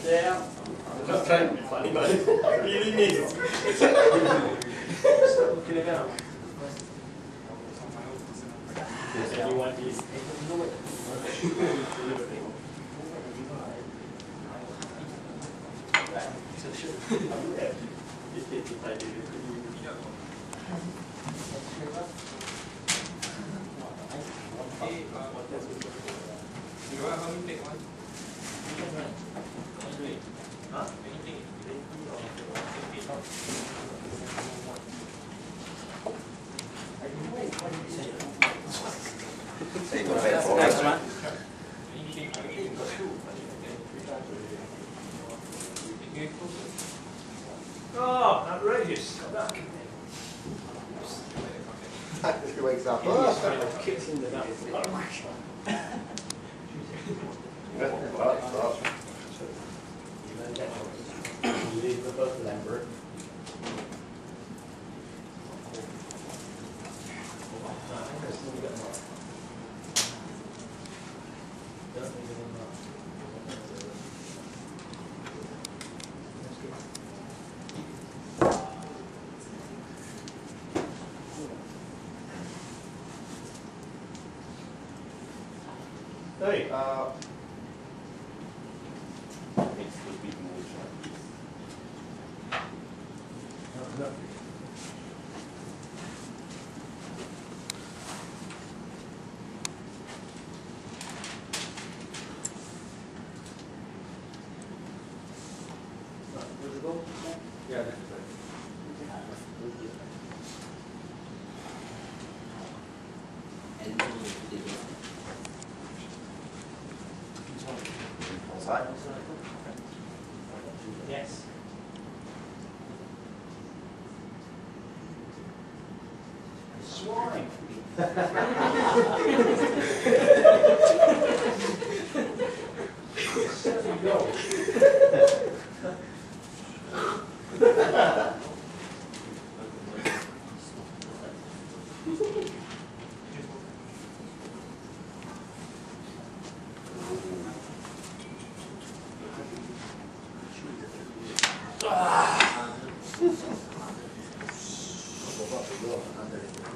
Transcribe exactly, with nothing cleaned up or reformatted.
Yeah. I'm not trying to be funny, but I really need it. Looking at that. You want these? Next one. Oh, outrageous. He wakes up. Oh. Kicks in the back. You leave the both of them, Bert. Hey, uh, Yeah, this is it. Side. yes. Swine. Seven goals. Ah.